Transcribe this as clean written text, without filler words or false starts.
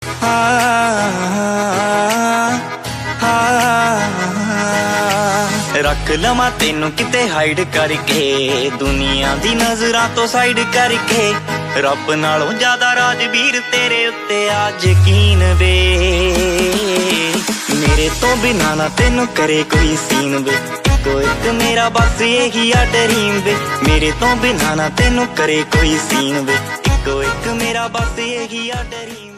रख लवा तेनू किते हाइड करके, दुनिया दी नजरां तो साइड करके। रब नालों ज्यादा राजवीर तेरे उत्ते आज यकीन वे। मेरे तो बिना ना तेनू करे कोई सीन वे, इको एक मेरा बस यही आ ड्रीम वे। मेरे तो बिना ना तेनू करे कोई सीन वे, इको एक मेरा बस यही आ ड्रीम।